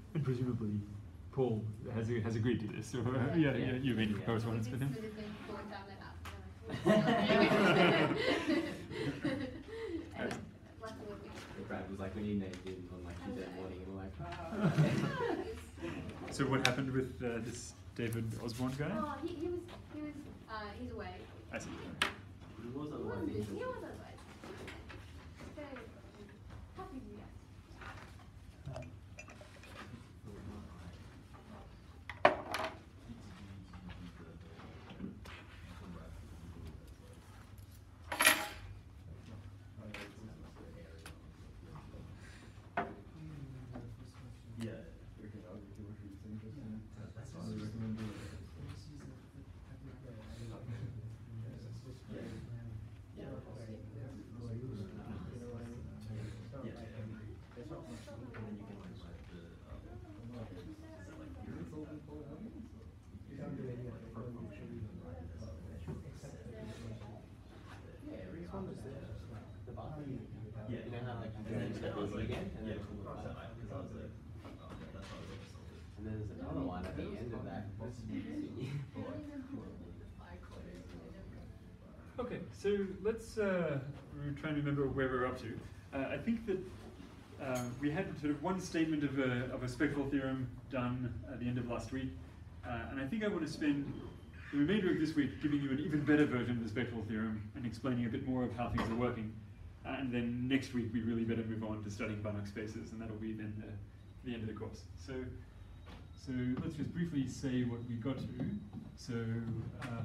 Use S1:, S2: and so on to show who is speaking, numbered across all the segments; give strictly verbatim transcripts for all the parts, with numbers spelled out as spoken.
S1: And presumably Paul has has agreed to this, or uh, yeah, yeah, you've been in
S2: Yeah.
S1: correspondence with him.
S2: Brad was like, we need names in on like Tuesday morning, and we're like, ah.
S1: So what happened with uh, this David Osborne guy?
S3: Oh, he, he was, he was, uh, he's away.
S1: I see.
S2: He was
S3: He
S2: otherwise
S3: wasn't busy, he
S2: interesting.
S3: was otherwise. Very happy to be here.
S2: Yeah.
S4: That's why we recommend doing it.
S2: The bottom, yeah, you know how like you can step over again, and then it will cross out, because I was like, and then there's another one at the end of that.
S1: Okay, so let's uh, we're trying to remember where we're up to. Uh, I think that uh, we had sort of one statement of a, of a spectral theorem done at the end of last week, uh, and I think I want to spend the remainder of this week giving you an even better version of the spectral theorem and explaining a bit more of how things are working. Uh, and then next week we really better move on to studying Banach spaces, and that'll be then the, the end of the course. So, so let's just briefly say what we got to. So. Uh,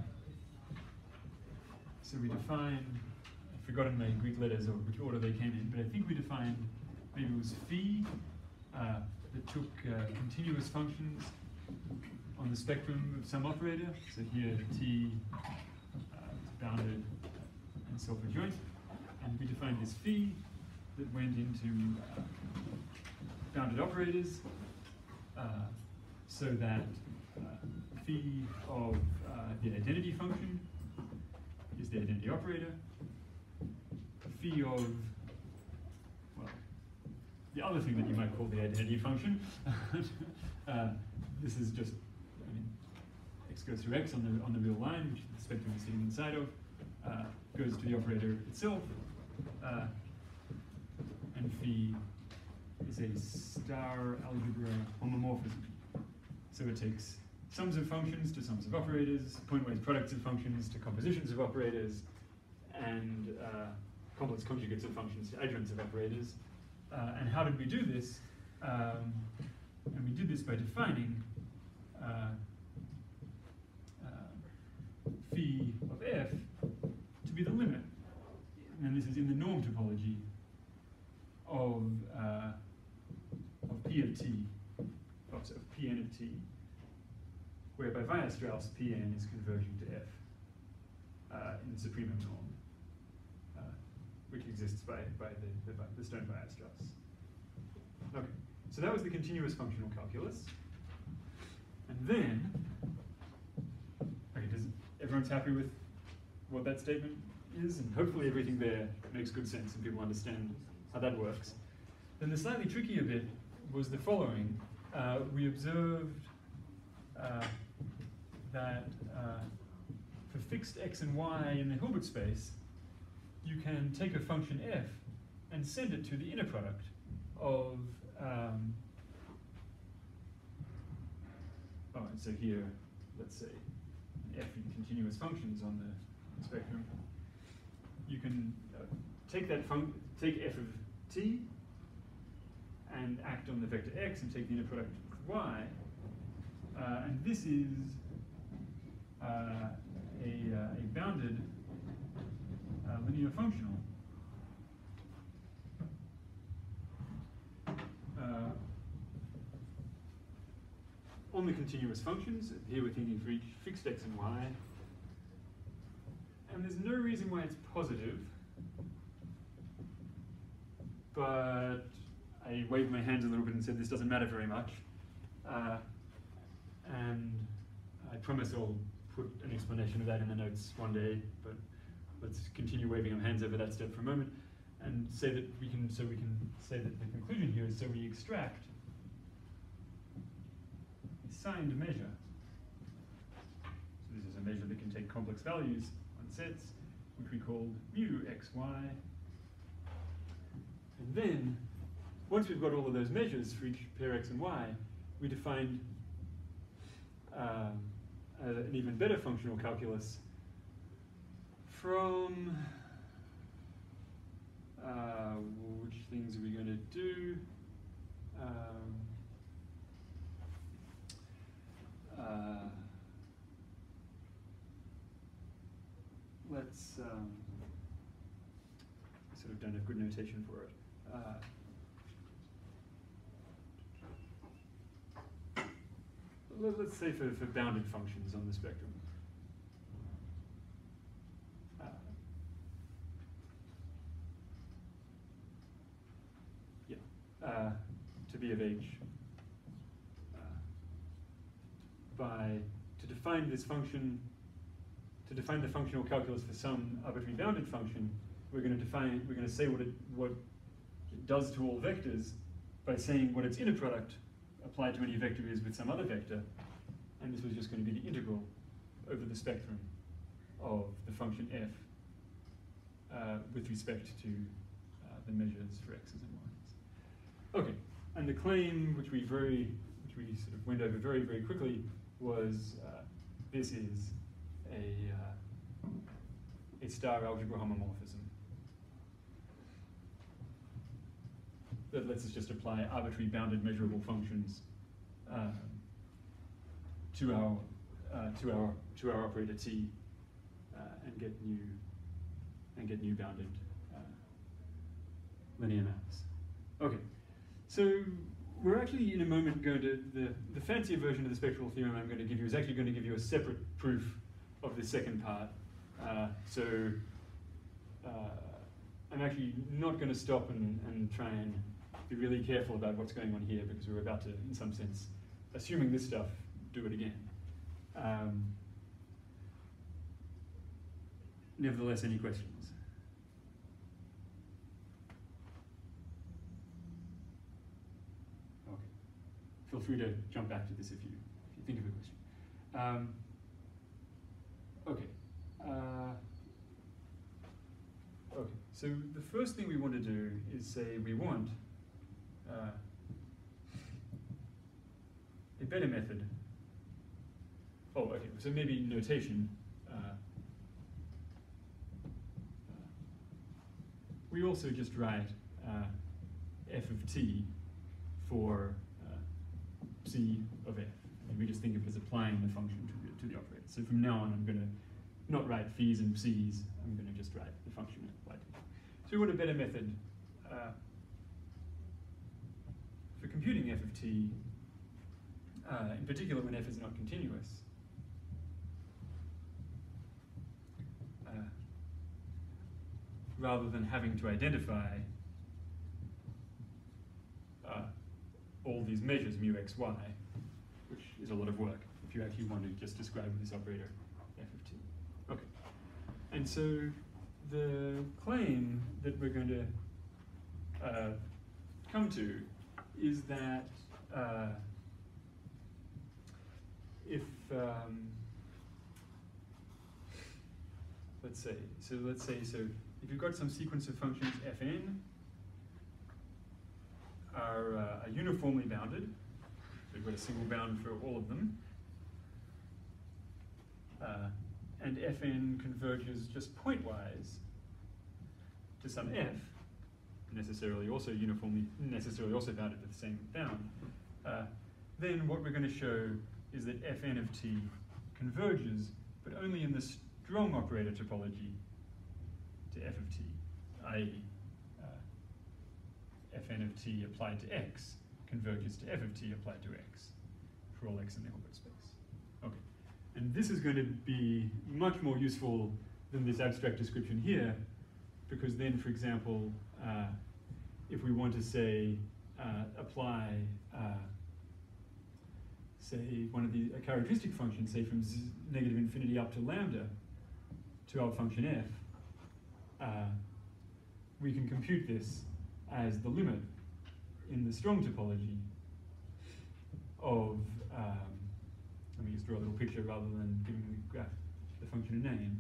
S1: So we defined, I've forgotten my Greek letters or which order they came in, but I think we defined, maybe it was phi, uh, that took uh, continuous functions on the spectrum of some operator. So here T uh, is bounded and self-adjoint. And we defined this phi that went into uh, bounded operators uh, so that uh, phi of uh, the identity function is the identity operator. Phi of, well, the other thing that you might call the identity function. uh, this is just, I mean, x goes through x on the on the real line, which the spectrum is sitting inside of, uh, goes to the operator itself, uh, and phi is a star algebra homomorphism. So it takes sums of functions to sums of operators, pointwise products of functions to compositions of operators, and uh, complex conjugates of functions to adjoints of operators. Uh, and how did we do this? Um, and we did this by defining uh, uh, phi of f to be the limit, and this is in the norm topology of, uh, of p of t, of, of pn of t, where by Weierstrass, Pn is converging to F uh, in the supremum norm, uh, which exists by, by the, the, the Stone Weierstrass. Okay, so that was the continuous functional calculus. And then, okay, does everyone's happy with what that statement is? And hopefully everything there makes good sense and people understand how that works. Then the slightly trickier bit was the following. Uh, we observed uh, that uh, for fixed x and y in the Hilbert space, you can take a function f and send it to the inner product of, um, oh, and so here, let's say, f in continuous functions on the spectrum. You can uh, take that func take f of t and act on the vector x and take the inner product with y. Uh, and this is uh, a, uh, a bounded uh, linear functional. Uh, on the continuous functions, here we're thinking for each fixed x and y. And there's no reason why it's positive, but I waved my hands a little bit and said this doesn't matter very much. Uh, and I promise I'll put an explanation of that in the notes one day, but let's continue waving our hands over that step for a moment and say that we can, so we can say that the conclusion here is, so we extract signed measure. So this is a measure that can take complex values on sets, which we called mu xy. And then, once we've got all of those measures for each pair x and y, we defined um, a, an even better functional calculus from uh, which things are we going to do? Um, uh, let's, um, I sort of don't have good notation for it. Uh, let, let's say for, for bounded functions on the spectrum. Uh, yeah, uh, to b of h, uh, by, to define this function, to define the functional calculus for some arbitrary bounded function, we're going to define, we're going to say what it, what it does to all vectors by saying what its inner product applied to any vector is with some other vector, and this was just going to be the integral over the spectrum of the function f uh, with respect to uh, the measures for x's and y's. Okay, and the claim, which we very, which we sort of went over very, very quickly, was uh, this is a uh, a star algebra homomorphism that lets us just apply arbitrary bounded measurable functions um, to our uh, to our to our operator t uh, and get new and get new bounded uh, linear maps. Okay, so we're actually in a moment going to the the fancier version of the spectral theorem I'm going to give you is actually going to give you a separate proof of the second part. Uh, so uh, I'm actually not going to stop and, and try and be really careful about what's going on here because we're about to, in some sense, assuming this stuff, do it again. Um, nevertheless, any questions? Okay. Feel free to jump back to this if you, if you think of a question. Um, okay. Uh, okay. So the first thing we want to do is say we want Uh, a better method. Oh, okay, so maybe notation. Uh, uh, we also just write uh, f of t for uh, c of f. And we just think of it as applying the function to the, to the operator. So from now on, I'm going to not write ph's and c's. I'm going to just write the function applied to it. So we want a better method. Uh, For computing f of t, uh, in particular when f is not continuous, uh, rather than having to identify uh, all these measures, mu x, y, which is a lot of work if you actually want to just describe this operator f of t. Okay, and so the claim that we're going to uh, come to is that uh, if, um, let's say, so let's say, so if you've got some sequence of functions fn are, uh, are uniformly bounded, we've got a single bound for all of them, uh, and fn converges just pointwise to some f, necessarily also uniformly, necessarily also bounded to the same bound, uh, then what we're going to show is that fn of t converges, but only in the strong operator topology to f of t, that is, uh, fn of t applied to x converges to f of t applied to x for all x in the Hilbert space. Okay, and this is going to be much more useful than this abstract description here, because then, for example, uh, if we want to say uh, apply, uh, say one of the a characteristic function, say from z negative infinity up to lambda, to our function f, uh, we can compute this as the limit in the strong topology of um, let me just draw a little picture rather than giving the graph, the function a name.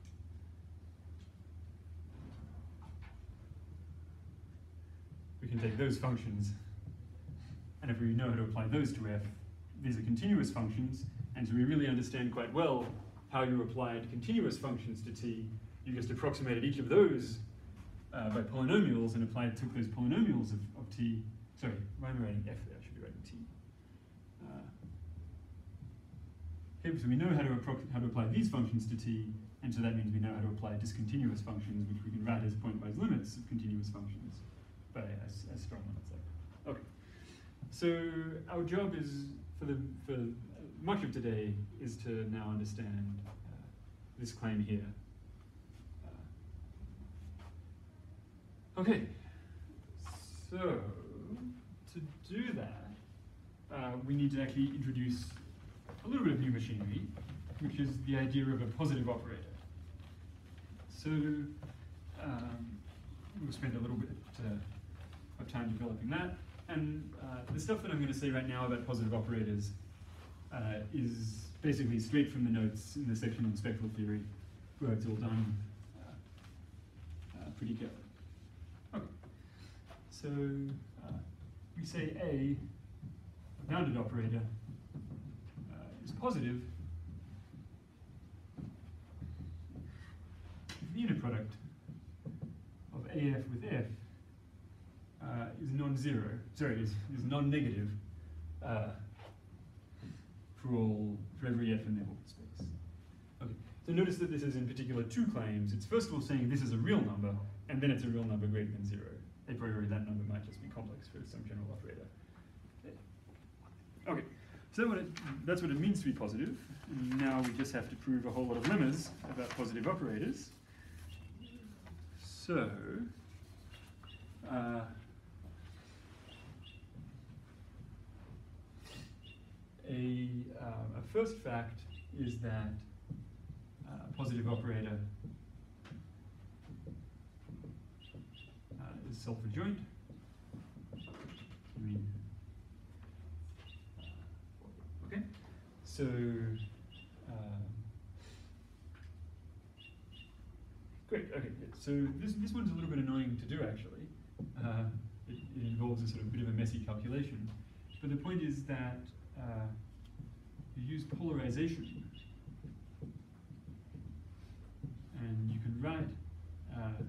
S1: We can take those functions, and if we know how to apply those to f, these are continuous functions, and so we really understand quite well how you applied continuous functions to t. You just approximated each of those uh, by polynomials and applied, took those polynomials of, of t. Sorry, why am I writing f there? I should be writing t. Uh, okay, so we know how to, how to apply these functions to t, and so that means we know how to apply discontinuous functions, which we can write as pointwise limits of continuous functions, but as, as strong limits. Like. Okay, so our job is, for, the, for much of today, is to now understand uh, this claim here. Uh, okay, so to do that, uh, we need to actually introduce a little bit of new machinery, which is the idea of a positive operator. So um, we'll spend a little bit uh, of time developing that. And uh, the stuff that I'm going to say right now about positive operators uh, is basically straight from the notes in the section on spectral theory, where it's all done uh, uh, pretty carefully. Okay, so uh, we say A, a bounded operator, uh, is positive if the unit product of A F with F uh, is non-zero, sorry, is, is non-negative uh, for all, for every F in the orbit space. Okay, so notice that this is in particular two claims. It's first of all saying this is a real number, and then it's a real number greater than zero. A priori, that number might just be complex for some general operator. Okay, so what it, that's what it means to be positive. And now we just have to prove a whole lot of lemmas about positive operators. So, uh, a, uh, a first fact is that uh, a positive operator uh, is self-adjoint. I mean, okay, so uh, great. Okay, so this this one's a little bit annoying to do actually. Uh, it, it involves a sort of bit of a messy calculation, but the point is that uh, you use polarization, and you can write uh,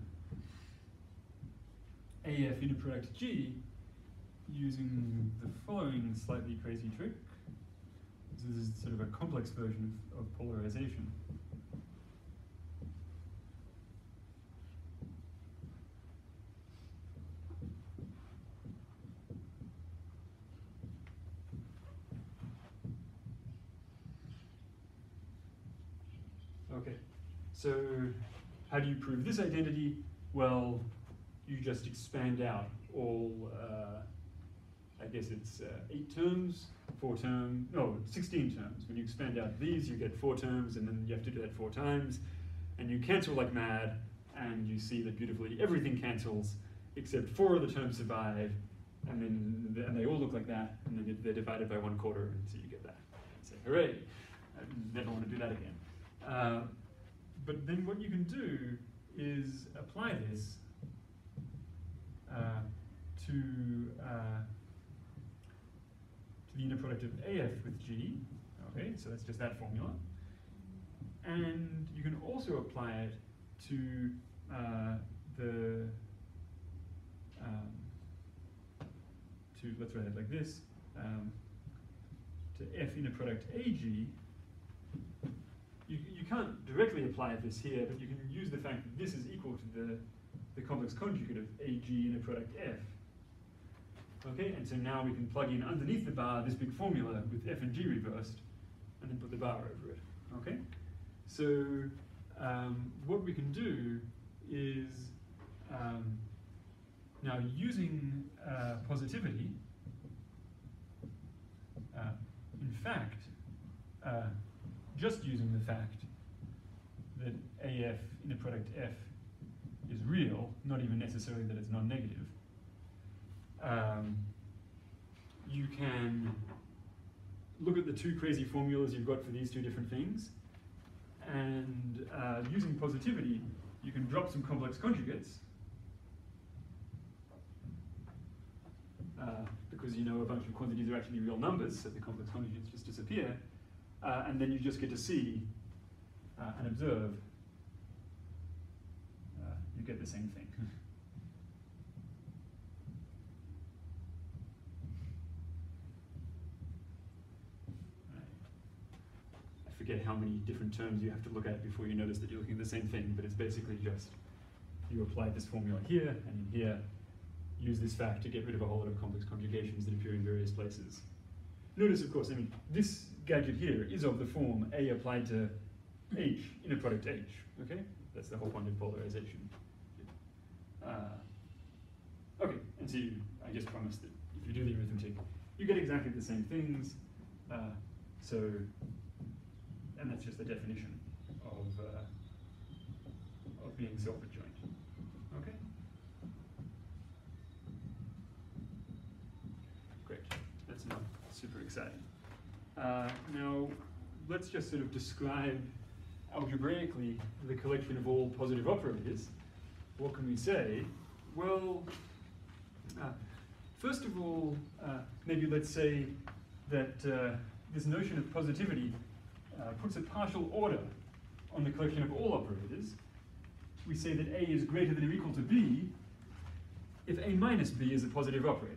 S1: A F inner product G using the following slightly crazy trick. So this is sort of a complex version of, of polarization. Okay, so how do you prove this identity? Well, you just expand out all, uh, I guess it's uh, eight terms, four terms, no, sixteen terms. When you expand out these, you get four terms, and then you have to do that four times, and you cancel like mad, and you see that beautifully everything cancels, except four of the terms survive, and then th and they all look like that, and then they're divided by one quarter, and so you get that. And say, hooray, I never want to do that again. Uh, but then what you can do is apply this uh, to, uh, to the inner product of A F with G. Okay, so that's just that formula. And you can also apply it to uh, the, um, to, let's write it like this, um, to F inner product A G. You, you can't directly apply this here, but you can use the fact that this is equal to the, the complex conjugate of A G inner product F. Okay, and so now we can plug in underneath the bar this big formula with F and G reversed, and then put the bar over it. Okay, so um, what we can do is um, now using uh, positivity. Uh, in fact. Uh, just using the fact that A F inner product F is real, not even necessarily that it's non-negative, um, you can look at the two crazy formulas you've got for these two different things, and uh, using positivity, you can drop some complex conjugates, uh, because you know a bunch of quantities are actually real numbers, so the complex conjugates just disappear, uh, and then you just get to see uh, and observe, uh, you get the same thing. I forget how many different terms you have to look at before you notice that you're looking at the same thing, but it's basically just you apply this formula here and in here, use this fact to get rid of a whole lot of complex conjugations that appear in various places. Notice, of course, I mean, this gadget here is of the form A applied to H in a product H, okay? That's the whole point of polarization. Uh, okay, and so you, I just promised that if you do the arithmetic, you get exactly the same things. Uh, so, and that's just the definition of, uh, of being self-adjoint, okay? Great, that's not super exciting. Uh, now, let's just sort of describe algebraically the collection of all positive operators. What can we say? Well, uh, first of all, uh, maybe let's say that uh, this notion of positivity uh, puts a partial order on the collection of all operators. We say that A is greater than or equal to B if A minus B is a positive operator.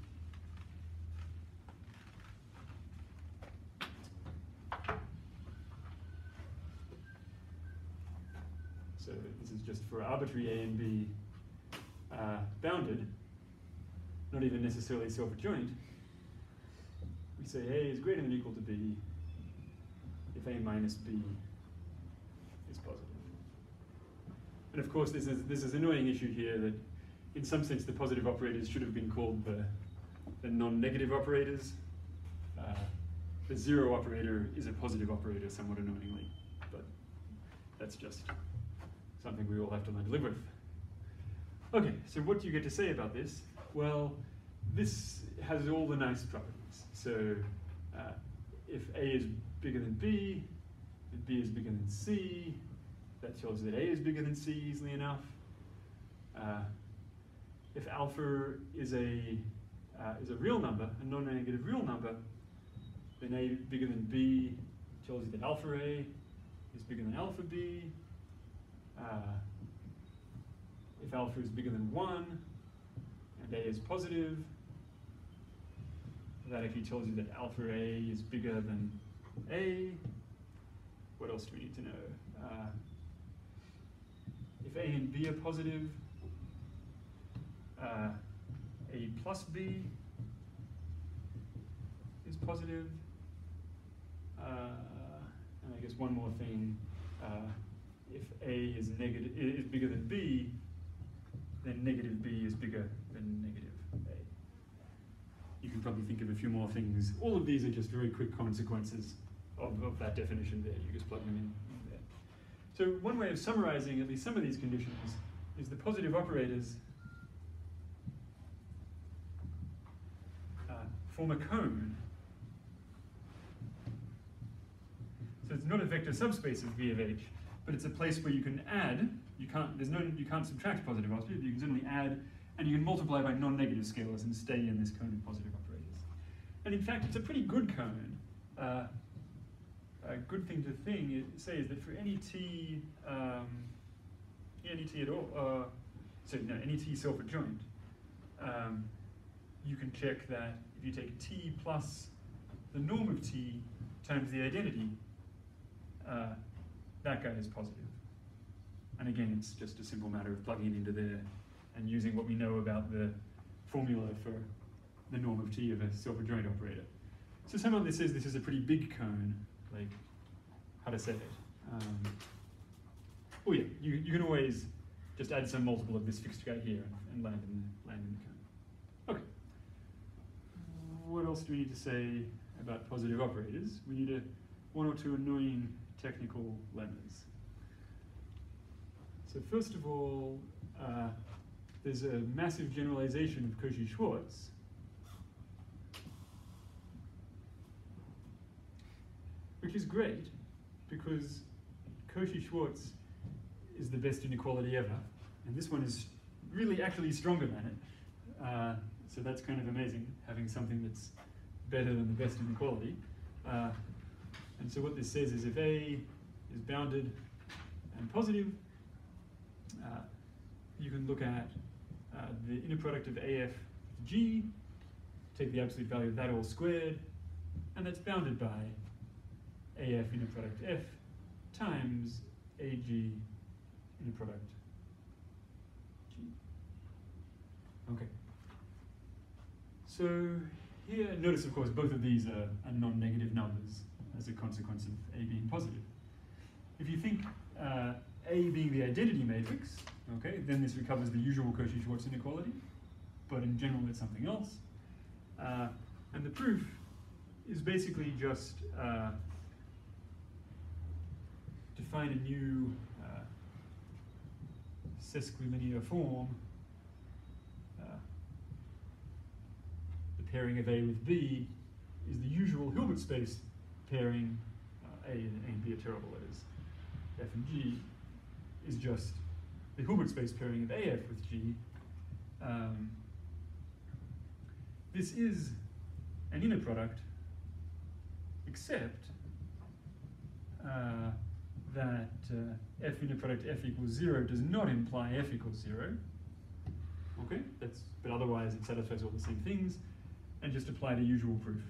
S1: So this is just for arbitrary A and B uh, bounded, not even necessarily self-adjoint. We say A is greater than or equal to B if A minus B is positive. And of course, this is this is an annoying issue here that, in some sense, the positive operators should have been called the, the non-negative operators. Uh, the zero operator is a positive operator, somewhat annoyingly, but that's just something we all have to learn to live with. Okay, so what do you get to say about this? Well, this has all the nice properties. So uh, if A is bigger than B, and B is bigger than C, that tells you that A is bigger than C easily enough. Uh, if alpha is a, uh, is a real number, a non-negative real number, then A bigger than B tells you that alpha A is bigger than alpha B. Uh, if alpha is bigger than one, and A is positive, that actually tells you that alpha A is bigger than A. What else do we need to know? Uh, if A and B are positive, uh, A plus B is positive. Uh, and I guess one more thing. Uh, if A is negative is bigger than B, then negative B is bigger than negative A. You can probably think of a few more things. All of these are just very quick consequences of, of that definition there. You just plug them in, in there. So one way of summarizing at least some of these conditions is the positive operators uh, form a cone. So it's not a vector subspace of V of H, but it's a place where you can add. You can't. There's no. You can't subtract positive operators. You can certainly add, and you can multiply by non-negative scalars and stay in this cone of positive operators. And in fact, it's a pretty good cone. Uh, a good thing to thing is, say is that for any t, um, any t at all, uh, so no, any t self-adjoint, um, you can check that if you take t plus the norm of t times the identity, uh, that guy is positive. And again, it's just a simple matter of plugging it into there and using what we know about the formula for the norm of t of a self-adjoint operator. So somehow this says this is a pretty big cone, like how to say it. Um, oh yeah, you, you can always just add some multiple of this fixed guy here and, and land in the, land in the cone. Okay. What else do we need to say about positive operators? We need a one or two annoying technical lemmas. So first of all, uh, there's a massive generalization of Cauchy-Schwarz. which is great because Cauchy-Schwarz is the best inequality ever, and this one is really actually stronger than it. Uh, so that's kind of amazing, having something that's better than the best inequality. Uh, and so what this says is if A is bounded and positive, uh, you can look at uh, the inner product of A F with G, take the absolute value of that all squared, and that's bounded by A F inner product F times A G inner product G. Okay. So here, notice of course both of these are, are non-negative numbers as a consequence of A being positive. If you think uh, A being the identity matrix, okay, then this recovers the usual Cauchy-Schwarz inequality, but in general it's something else. Uh, and the proof is basically just uh, define a new uh, sesquilinear form. Uh, the pairing of A with B is the usual Hilbert space pairing. Uh, A and A and B are terrible letters. F and G is just the Hilbert space pairing of A F with G. Um, this is an inner product, except uh, that uh, F inner product F equals zero does not imply F equals zero. Okay, that's, but otherwise it satisfies all the same things, and just apply the usual proof.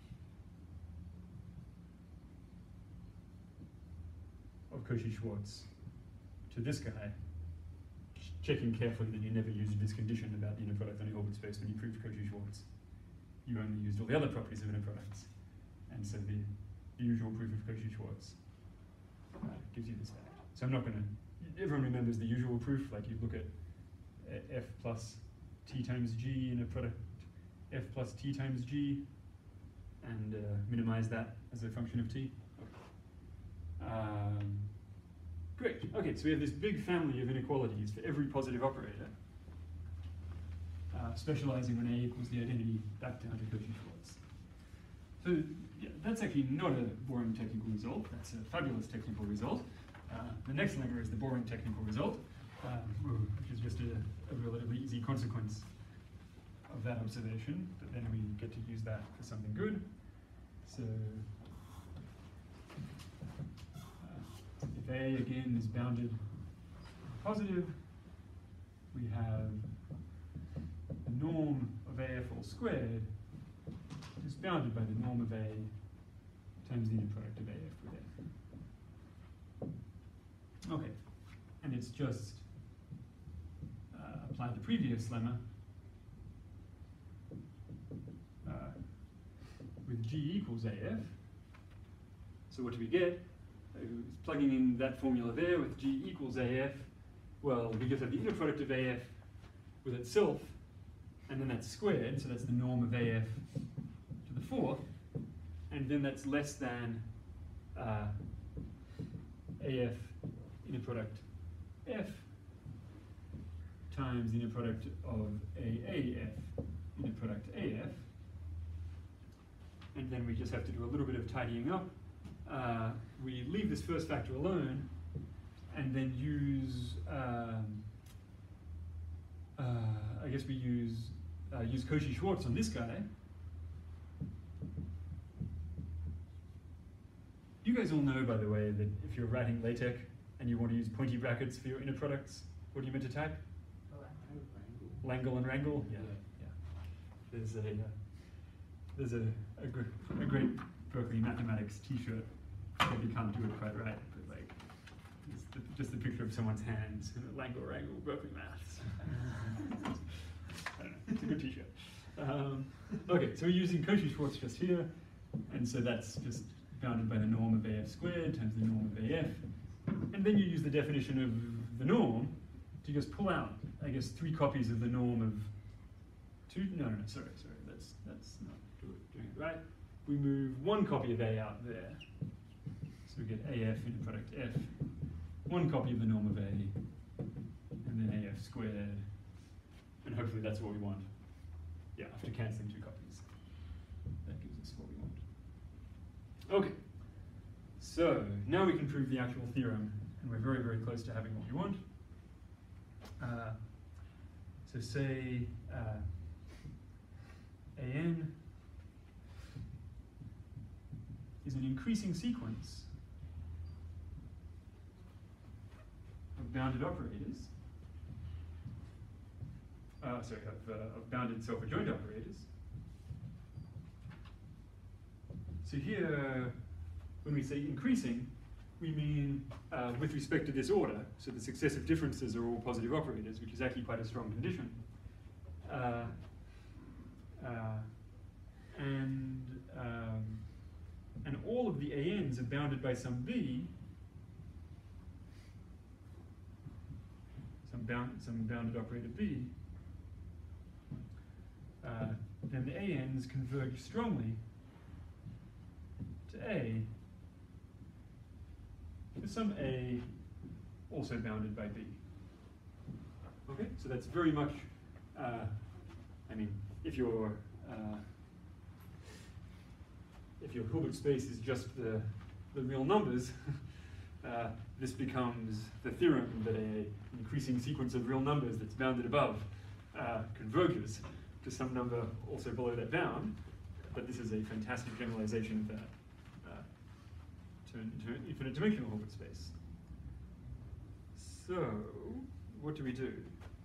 S1: Of Cauchy-Schwarz to this guy, checking carefully that you never used this condition about the inner product on a Hilbert space when you proved Cauchy-Schwarz. You only used all the other properties of inner products. And so the, the usual proof of Cauchy-Schwarz uh, gives you this fact. So I'm not going to, everyone remembers the usual proof, like you look at uh, F plus T times G in a product, F plus T times G, and uh, minimize that as a function of T. Okay. Um, great, okay, so we have this big family of inequalities for every positive operator, uh, specializing when A equals the identity back down to Cauchy-Schwarz. So yeah, that's actually not a boring technical result, that's a fabulous technical result. Uh, the next lemma is the boring technical result, um, which is just a, a relatively easy consequence of that observation, but then we get to use that for something good. So uh, if A again is bounded positive, we have the norm of A F all squared is bounded by the norm of A times the inner product of A F with F. Okay, and it's just uh, apply the previous lemma uh, with G equals A F. So what do we get? Uh, plugging in that formula there with G equals A F, well, we just have the inner product of A F with itself, and then that's squared, so that's the norm of A F to the fourth, and then that's less than uh, A F inner product F times the inner product of A A F inner product A F, and then we just have to do a little bit of tidying up. Uh, we leave this first factor alone, and then use, um, uh, I guess we use uh, use Cauchy-Schwarz on this guy. You guys all know, by the way, that if you're writing LaTeX and you want to use pointy brackets for your inner products, what are you meant to type? Langle and Wrangle? Yeah, yeah. There's a uh, there's a a, good, a great Berkeley mathematics T-shirt. Maybe can't do it quite right, but like just the, just the picture of someone's hands. Langle, Wrangle, Berkeley maths. I don't know. It's a good T-shirt. Um, okay, so we're using Cauchy-Schwarz just here, and so that's just bounded by the norm of A F squared times the norm of A F, and then you use the definition of the norm to just pull out, I guess, three copies of the norm of two. No, no, no. Sorry, sorry. That's that's not do it, doing it right. We move one copy of A out there, so we get A F inner product F, one copy of the norm of A, and then A F squared, and hopefully that's what we want. Yeah, after cancelling two copies, that gives us what we want. Okay, So now we can prove the actual theorem, and we're very, very close to having what we want. Uh, so say uh, A N is an increasing sequence of bounded operators, uh, sorry, of, uh, of bounded self-adjoint operators. So here, when we say increasing, we mean uh, with respect to this order, so the successive differences are all positive operators, which is actually quite a strong condition. Uh, uh, and, um, and all of the A Ns are bounded by some B, some, bound, some bounded operator B, uh, then the A Ns converge strongly to A for some A also bounded by B. Okay, so that's very much, uh, I mean, if your uh, if your Hilbert space is just the, the real numbers, uh, this becomes the theorem that a increasing sequence of real numbers that's bounded above uh, converges to some number also below that bound. But this is a fantastic generalization of that uh, to an infinite dimensional Hilbert space. So, what do we do?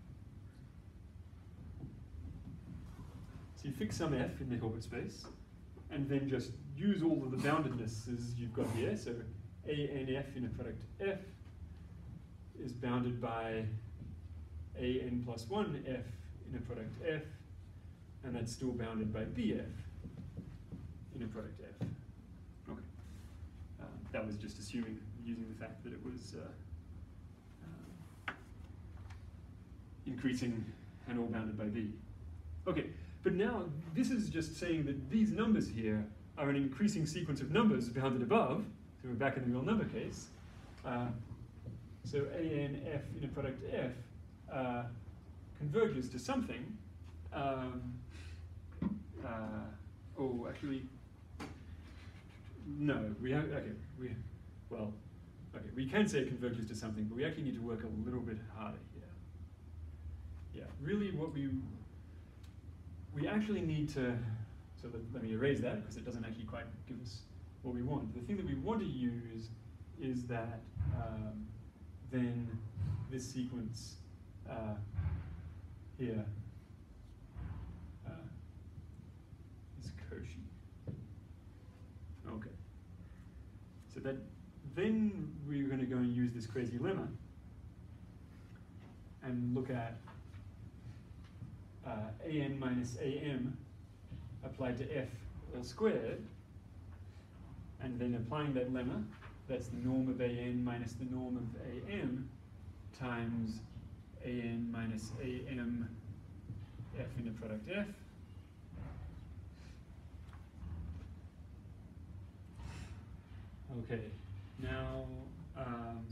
S1: So you fix some f in the Hilbert space, and then just use all of the boundednesses you've got here. So A N F in a product F is bounded by A N plus one F in a product F, and that's still bounded by B F in a product F. Okay. Um, that was just assuming, using the fact that it was uh, uh, increasing and all bounded by B. Okay. But now, this is just saying that these numbers here are an increasing sequence of numbers bounded above, so we're back in the real number case. Uh, so A N F in a product F uh, converges to something. Um, uh, oh, actually, no, we have, okay, we, well, okay, we can say it converges to something, but we actually need to work a little bit harder here. Yeah, really what we, we actually need to, so let, let me erase that because it doesn't actually quite give us what we want. The thing that we want to use is that um, then this sequence uh, here uh, is Cauchy. Okay. So that then we're going to go and use this crazy lemma and look at Uh, A N minus A M applied to F all squared, and then applying that lemma, that's the norm of A N minus the norm of A M times A N minus A M F in a product F. Okay, now um,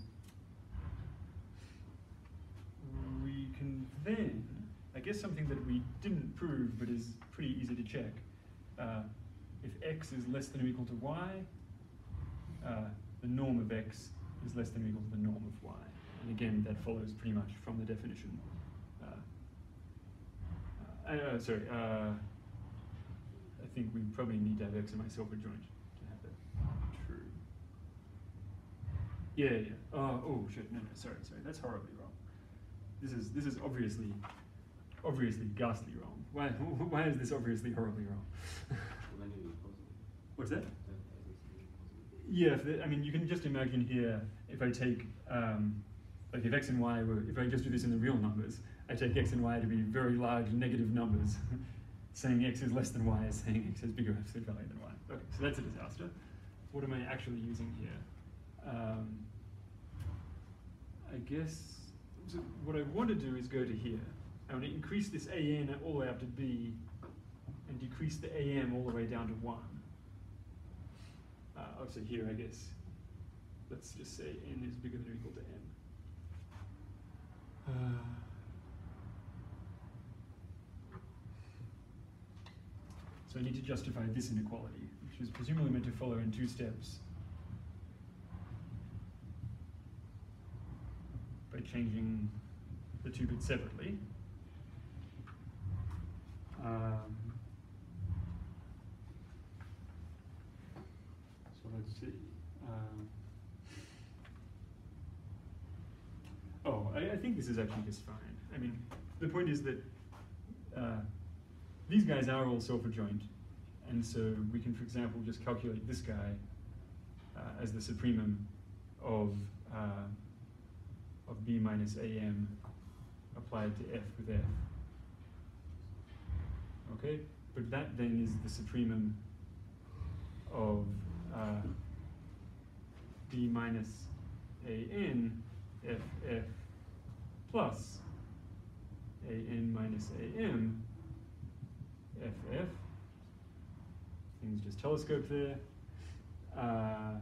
S1: we can then, I guess something that we didn't prove but is pretty easy to check. Uh, if x is less than or equal to y, uh, the norm of x is less than or equal to the norm of y. And again, that follows pretty much from the definition. Uh, uh, uh, sorry, uh, I think we probably need to have x in my self-adjoint to have that true. Yeah, yeah. Uh, oh, shit, no, no, sorry, sorry, that's horribly wrong. This is, this is obviously obviously ghastly wrong. Why, why is this obviously horribly wrong? What's that? Yeah, if the, I mean, you can just imagine here, if I take, um, like if x and y were, if I just do this in the real numbers, I take x and y to be very large negative numbers. Saying x is less than y is saying x has bigger absolute value than y. Okay, so that's a disaster. What am I actually using here? Um, I guess, so what I want to do is go to here. I want to increase this A N all the way up to B and decrease the A M all the way down to one. Uh, oh, so here, I guess, let's just say N is bigger than or equal to M. Uh, so I need to justify this inequality, which is presumably meant to follow in two steps. changing the two bits separately. Um, so let's see. Um, oh, I, I think this is actually just fine. I mean, the point is that uh, these guys are all self-adjoint, and so we can, for example, just calculate this guy uh, as the supremum of uh, of B minus A M applied to F with F. Okay, but that then is the supremum of uh, B minus A N F F plus A N minus A M F F. Things just telescope there. Uh,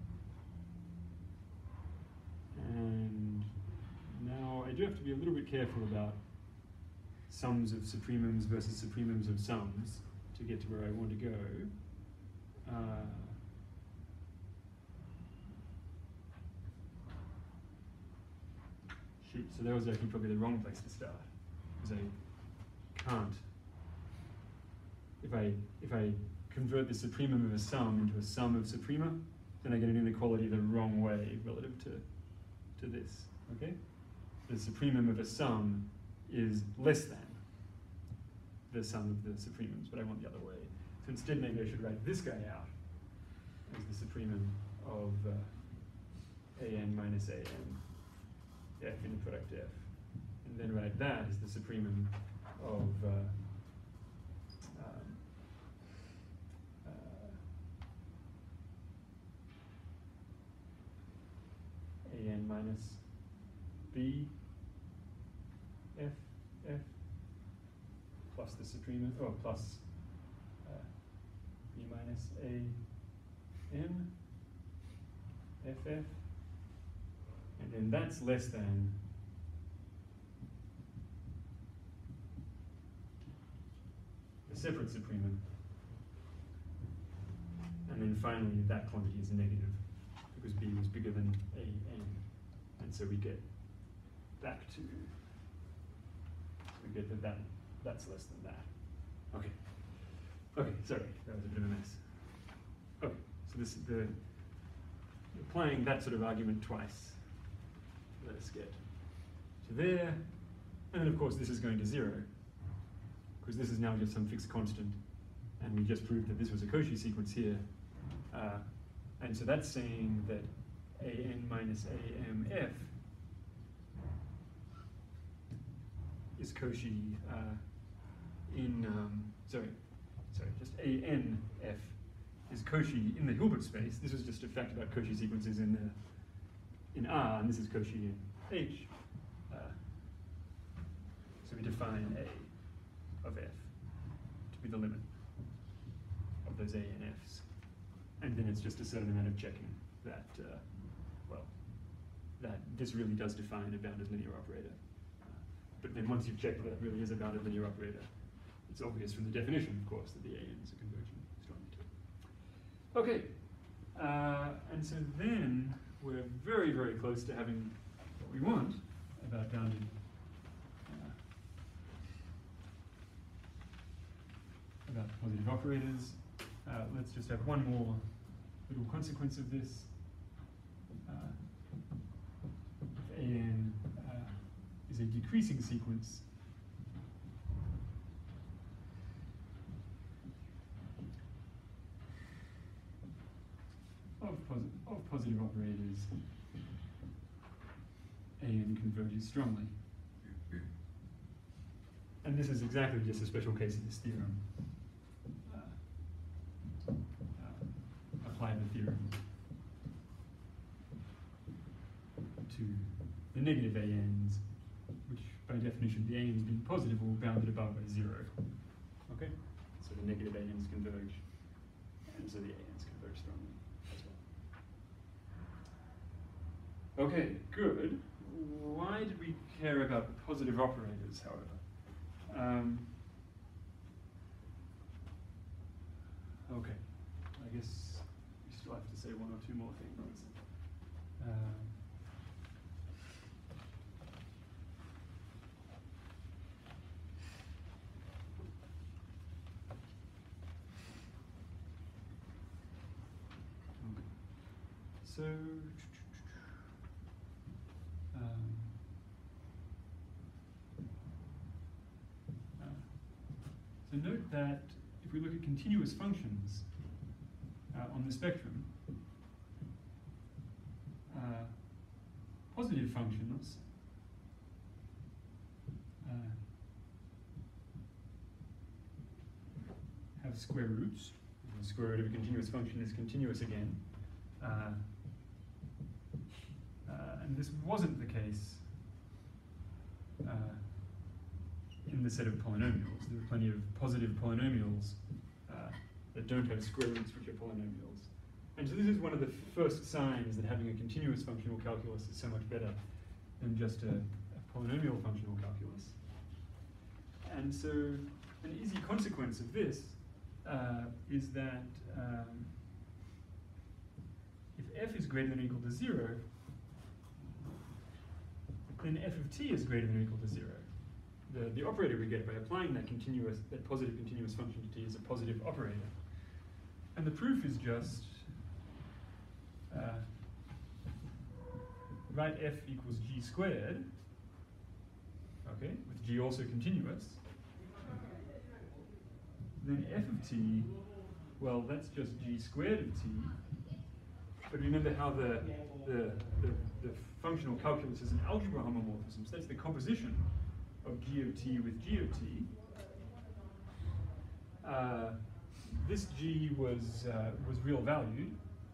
S1: and now I do have to be a little bit careful about sums of supremums versus supremums of sums to get to where I want to go. Uh, shoot, so that was actually probably the wrong place to start, because I can't. If I if I convert the supremum of a sum into a sum of suprema, then I get an inequality the wrong way relative to to this. Okay, the supremum of a sum is less than the sum of the supremums, but I want the other way. So instead, maybe I should write this guy out as the supremum of uh, A N minus A M, F in the product F. And then write that as the supremum of uh, um, uh, A N minus B F F plus the supremum, or plus uh, B minus A N F F, and then that's less than the separate supremum, and then finally that quantity is negative because B was bigger than A N, and so we get back to, we get that, that that's less than that. Okay. Okay, sorry, that was a bit of a mess. Okay, so this the applying that sort of argument twice. Let us get to there, and then of course this is going to zero, because this is now just some fixed constant, and we just proved that this was a Cauchy sequence here. Uh, and so that's saying that A N minus A M F is Cauchy uh, in, um, sorry, sorry, just A N F is Cauchy in the Hilbert space. This was just a fact about Cauchy sequences in the, in R, and this is Cauchy in H. Uh, so we define A of F to be the limit of those A N Fs. And then it's just a certain amount of checking that, uh, well, that this really does define a bounded linear operator. But then once you've checked that it really is a bounded linear operator, it's obvious from the definition, of course, that the A Ns are converging strongly to it. Okay, uh, and so then we're very, very close to having what we want about bounded uh, about positive operators. Uh, let's just have one more little consequence of this. Uh, if A N uh, is a decreasing sequence, of, posi of positive operators, A N converges strongly. And this is exactly just a special case of this theorem. Uh, uh, apply the theorem to the negative A Ns, which by definition the A Ns being positive will be bounded above by zero. Okay? So the negative A Ns converge, and so the A Ns converge strongly as well. Okay, good. Why did we care about positive operators, however? Um, okay, I guess we still have to say one or two more things. Um, so, um, uh, so note that if we look at continuous functions uh, on the spectrum, uh, positive functions uh, have square roots. The square root of a continuous function is continuous again. Uh, uh, and this wasn't the case uh, in the set of polynomials. There are plenty of positive polynomials uh, that don't have square roots, which are polynomials. And so this is one of the first signs that having a continuous functional calculus is so much better than just a, a polynomial functional calculus. And so an easy consequence of this uh, is that um, if f is greater than or equal to zero, then f of t is greater than or equal to zero. The, the operator we get by applying that continuous, that positive continuous function to t is a positive operator. And the proof is just uh, write f equals g squared, okay, with g also continuous. Then f of t, well, that's just g squared of t. But remember how the, the, the, the functional calculus is an algebra homomorphism. So that's the composition of g of t with g of t. Uh, this g was uh, was real valued.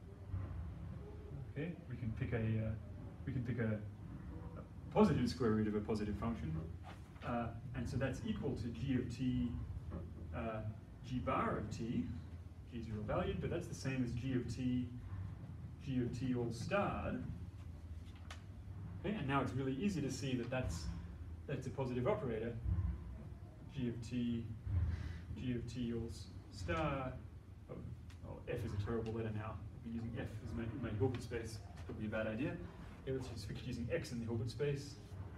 S1: Okay, we can pick a uh, we can pick a, a positive square root of a positive function, uh, and so that's equal to g of t, uh, g bar of t. G is real valued, but that's the same as g of t, g of t all starred. Okay, and now it's really easy to see that that's that's a positive operator. G of t, g of t all star. Oh, oh, f is a terrible letter now. I've been using f as my, my Hilbert space. It's probably a bad idea. Okay, let's just switch to using x in the Hilbert space.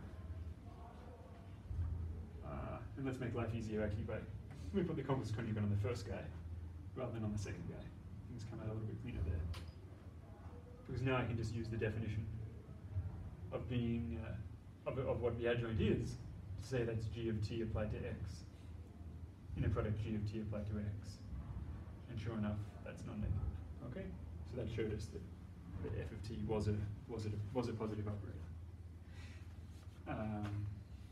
S1: Uh, and let's make life easier actually by, let me put the complex conjugate on the first guy rather than on the second guy. Things come out a little bit cleaner there. Because now I can just use the definition of being, uh, of, of what the adjoint is, to say that's g of t applied to x, in a product g of t applied to x. And sure enough, that's non-negative. Okay? So that showed us that, that f of t was a, was a, was a positive operator. Um,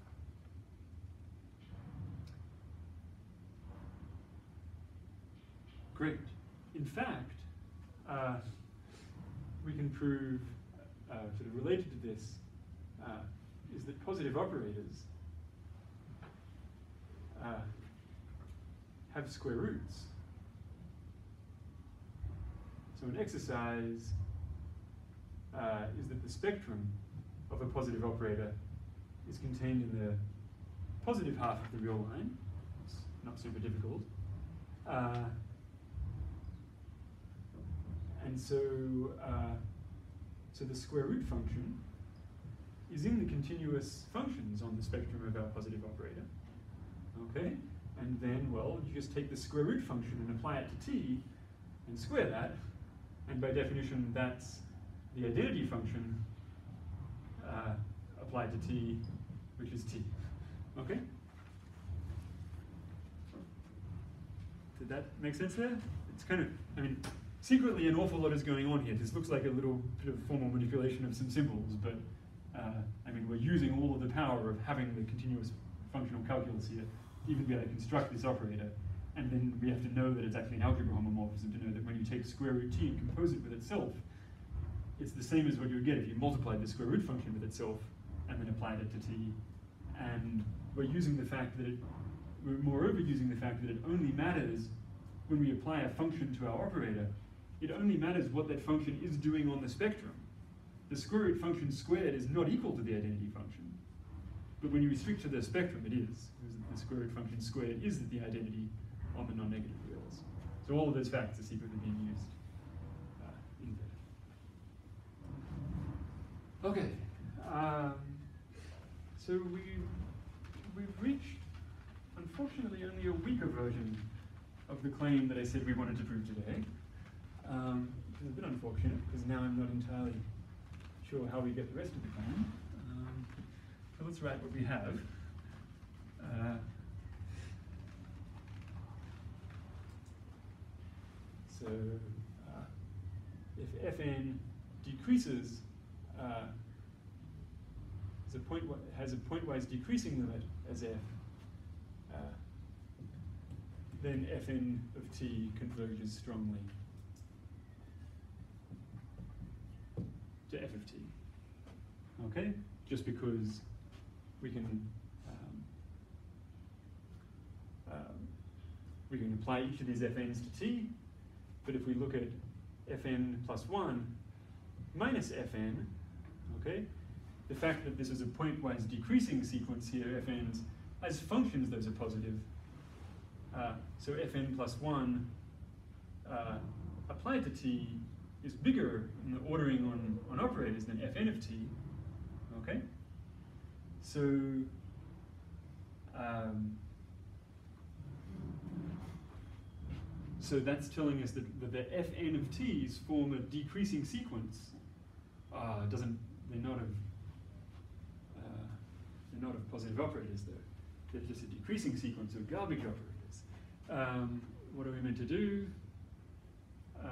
S1: great. In fact, uh, we can prove, uh, sort of related to this, uh, is that positive operators uh, have square roots. So an exercise uh, is that the spectrum of a positive operator is contained in the positive half of the real line. It's not super difficult. Uh, and so, uh, so the square root function is in the continuous functions on the spectrum of our positive operator. Okay? And then, well, you just take the square root function and apply it to t and square that. And by definition, that's the identity function uh, applied to t, which is t. Okay? Did that make sense there? It's kind of, I mean, secretly an awful lot is going on here. This looks like a little bit of formal manipulation of some symbols, but uh, I mean, we're using all of the power of having the continuous functional calculus here to even be able to construct this operator. And then we have to know that it's actually an algebra homomorphism to know that when you take square root t and compose it with itself, it's the same as what you would get if you multiplied the square root function with itself and then applied it to t. And we're using the fact that it, we're moreover using the fact that it only matters when we apply a function to our operator. It only matters what that function is doing on the spectrum. The square root function squared is not equal to the identity function. But when you restrict to the spectrum, it is. The square root function squared is the identity on the non-negative reals. So all of those facts are secretly being used uh, in there. Okay. Um, so we, we've reached, unfortunately, only a weaker version of the claim that I said we wanted to prove today. um, which is a bit unfortunate because now I'm not entirely sure how we get the rest of the claim. Um, so let's write what we have. Uh, so uh, if Fn decreases, uh, has a point has a pointwise decreasing limit as f, uh, then Fn of t converges strongly to f of t. Okay, just because we can um, um, we can apply each of these fn's to t, but if we look at fn plus one minus fn, okay, the fact that this is a pointwise decreasing sequence here, fn's, as functions those are positive. Uh, so fn plus one uh, applied to t is bigger in the ordering on, on operators than fn of t, okay? So, um, so that's telling us that, that the fn of t's form a decreasing sequence. Uh, doesn't, they're not of, uh, they're not of positive operators though. They're just a decreasing sequence of garbage operators. Um, what are we meant to do? Uh,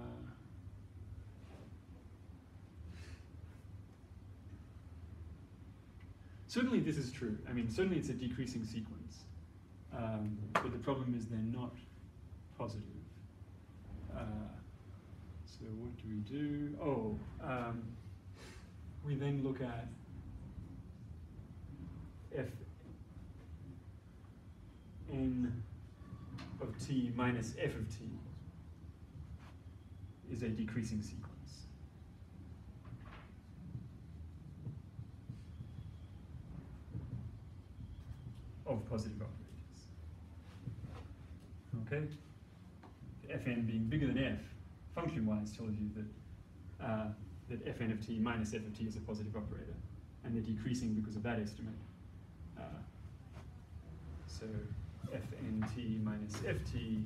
S1: certainly this is true. I mean, certainly it's a decreasing sequence. Um, but the problem is they're not positive. Uh, so what do we do? Oh, um, we then look at f n of t minus f of t is a decreasing sequence. Of positive operators. Okay? Fn being bigger than f, function-wise, tells you that uh, that fn of t minus f of t is a positive operator, and they're decreasing because of that estimate. Uh, so fnt minus ft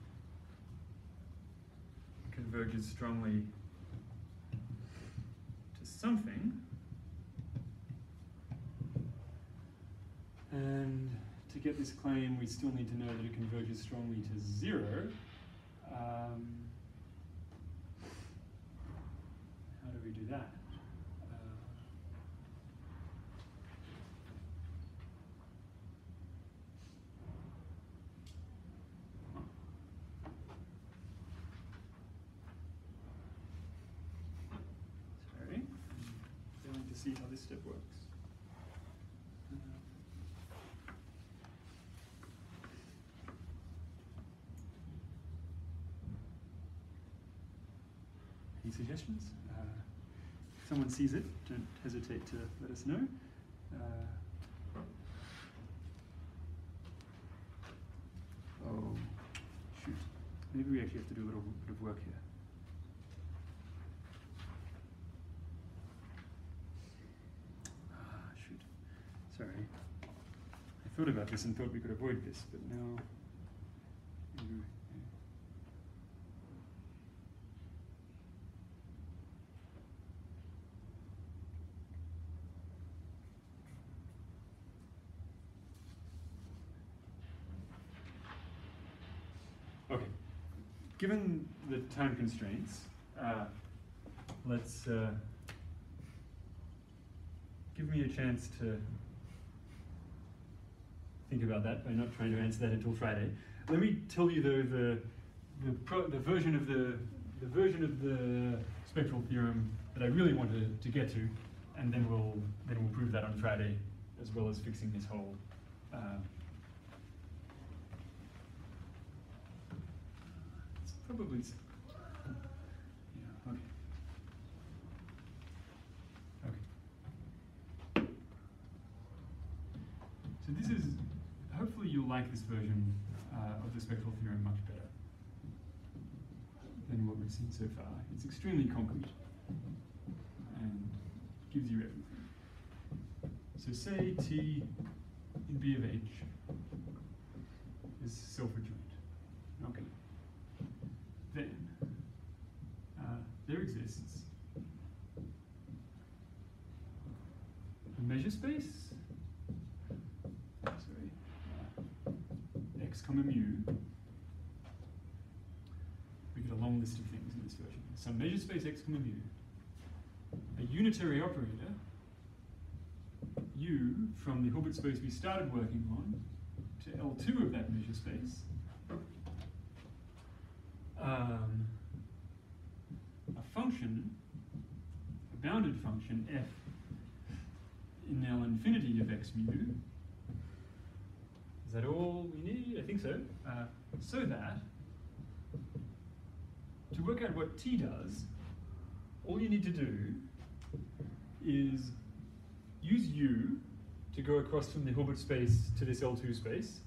S1: converges strongly to something, and to get this claim we still need to know that it converges strongly to zero. Um, how do we do that? See how this step works. Any suggestions? Uh, if someone sees it, don't hesitate to let us know. Uh, oh, shoot. Maybe we actually have to do a little bit of work here. Sorry, I thought about this and thought we could avoid this, but now, maybe, yeah. Okay, given the time constraints, uh, let's uh, give me a chance to think about that by not trying to answer that until Friday. Let me tell you though the the, pro, the version of the the version of the spectral theorem that I really want to, to get to, and then we'll then we'll prove that on Friday, as well as fixing this whole. Uh, it's probably. Yeah. Okay. Okay. So this is. Hopefully you'll like this version uh, of the spectral theorem much better than what we've seen so far. It's extremely concrete and gives you everything. So say T in B of H is self-adjoint. Okay. Then comma mu, we get a long list of things in this version. Some measure space x comma mu, a unitary operator, u from the Hilbert space we started working on to L two of that measure space, um, a function, a bounded function f in L infinity of x mu. Is that all we need? I think so. Uh, so that, to work out what t does, all you need to do is use u to go across from the Hilbert space to this L two space,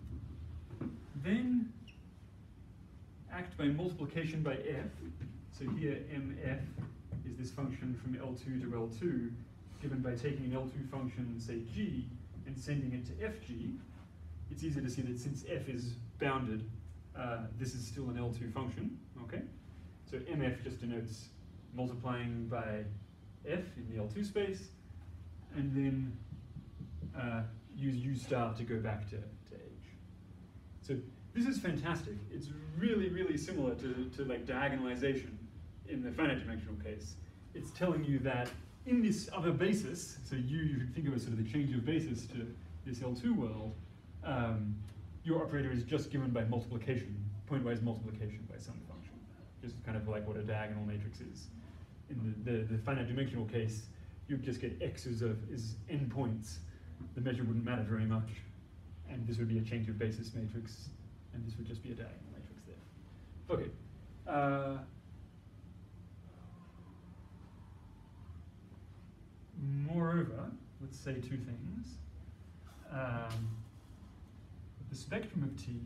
S1: then act by multiplication by f. So here mf is this function from L two to L two, given by taking an L two function, say g, and sending it to fg. It's easy to see that since f is bounded, uh, this is still an L two function, okay? So mf just denotes multiplying by f in the L two space, and then uh, use u star to go back to, to h. So this is fantastic. It's really, really similar to, to like diagonalization in the finite dimensional case. It's telling you that in this other basis, so u you should think of as sort of the change of basis to this L two world, um, your operator is just given by multiplication, pointwise multiplication by some function. Just kind of like what a diagonal matrix is. In the, the, the finite dimensional case, you'd just get x as, a, is n points. The measure wouldn't matter very much. And this would be a change of basis matrix, and this would just be a diagonal matrix there. Okay. Uh, moreover, let's say two things. Um, the spectrum of t,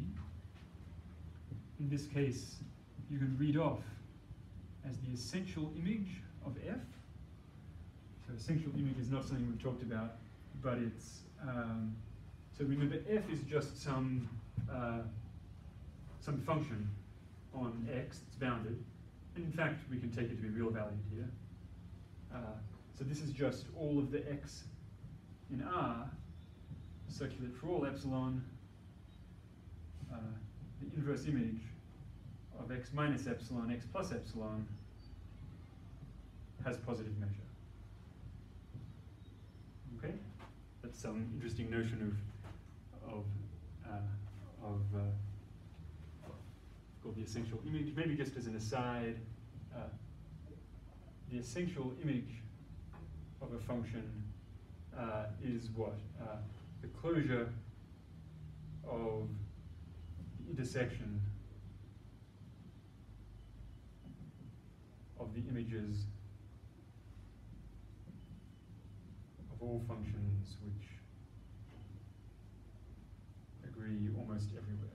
S1: in this case, you can read off as the essential image of f. So essential image is not something we've talked about, but it's, um, so remember f is just some, uh, some function on x, it's bounded. And in fact, we can take it to be real valued here. Uh, so this is just all of the x in R, such that for all epsilon, uh, the inverse image of x minus epsilon, x plus epsilon, has positive measure. Okay? That's some interesting notion of, of, uh, of uh, called the essential image. Maybe just as an aside, uh, the essential image of a function uh, is what? Uh, the closure of the intersection of the images of all functions which agree almost everywhere.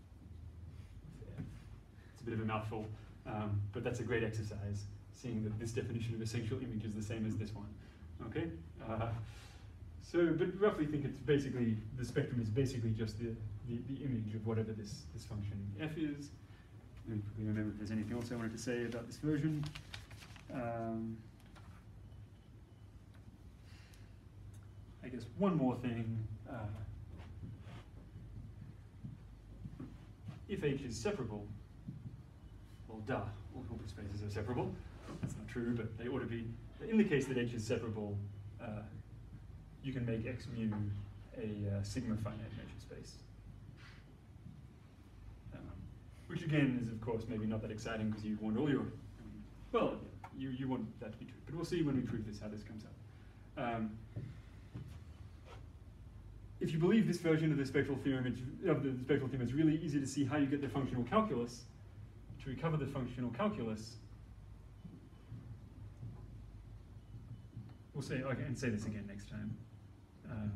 S1: It's a bit of a mouthful, um, but that's a great exercise, seeing that this definition of essential image is the same as this one. Okay? Uh, so, but roughly think it's basically, the spectrum is basically just the, the, the image of whatever this, this function f is. Let me quickly remember if there's anything else I wanted to say about this version. Um, I guess one more thing. Uh, if H is separable, well, duh, all Hilbert spaces are separable. That's not true, but they ought to be. In the case that H is separable, uh, you can make X mu a uh, sigma finite measure space. Um, which again is, of course, maybe not that exciting because you want all your, well, you, you want that to be true. But we'll see when we prove this how this comes out. Um, if you believe this version of the spectral theorem, it's, of the spectral theorem, it's really easy to see how you get the functional calculus. To recover the functional calculus, we'll say, okay, and say this again next time. Um,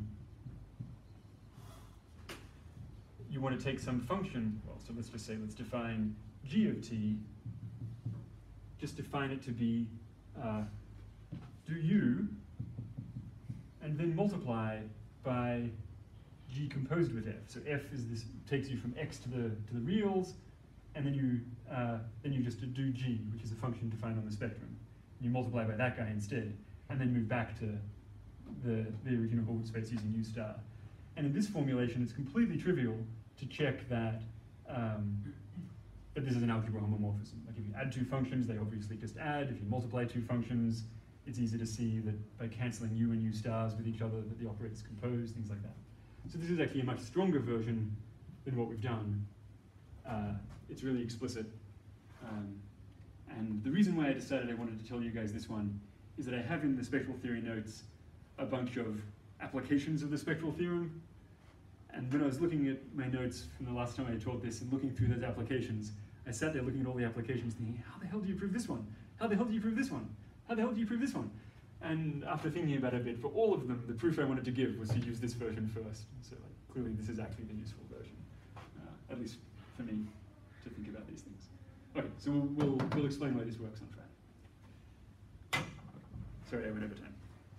S1: you want to take some function, well, so let's just say, let's define g of t, just define it to be uh, do u, and then multiply by g composed with f. So f is this, takes you from x to the, to the reals, and then you, uh, then you just do g, which is a function defined on the spectrum. And you multiply by that guy instead, and then move back to the, the original Hilbert space using u star. And in this formulation, it's completely trivial to check that, um, that this is an algebra homomorphism. Like if you add two functions, they obviously just add. If you multiply two functions, it's easy to see that by cancelling u and u stars with each other, that the operators compose, things like that. So this is actually a much stronger version than what we've done. Uh, it's really explicit. Um, and the reason why I decided I wanted to tell you guys this one is that I have in the spectral theory notes a bunch of applications of the spectral theorem. And when I was looking at my notes from the last time I taught this and looking through those applications, I sat there looking at all the applications thinking, how the hell do you prove this one? How the hell do you prove this one? How the hell do you prove this one? And after thinking about it a bit, for all of them, the proof I wanted to give was to use this version first. So like, clearly this is actually the useful version, uh, at least for me, to think about these things. Okay, so we'll, we'll, we'll explain why this works on track. Sorry, I went over time.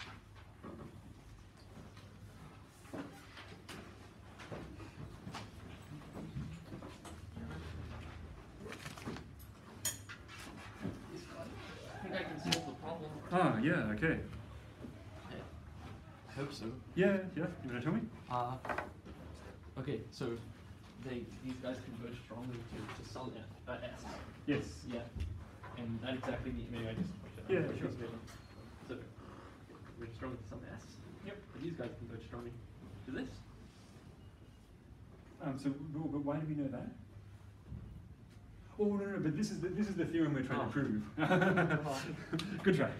S5: I think I can solve the problem.
S1: Ah, yeah, okay.
S5: I hope so.
S1: Yeah, yeah, you wanna tell me?
S5: Uh, okay, so they these guys converge strongly to, to some F, uh, S.
S1: Yes.
S5: Yeah. And that exactly means, maybe I just
S1: Yeah, sure.
S5: So we're strongly to some S. Yep. But these guys converge strongly to this.
S1: Um, so, but but why do we know that? Oh no, no, no, but this is the, this is the theorem we're trying
S5: Oh.
S1: to prove. Good try.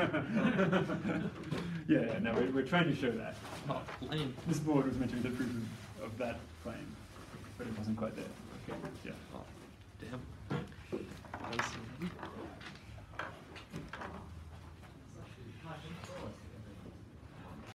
S1: yeah, yeah, no, we're, we're trying to show that.
S5: Oh, lame.
S1: This board was meant to be the proof of, of that claim, but it wasn't quite there.
S5: Okay.
S1: Yeah.
S5: Oh, damn. I see.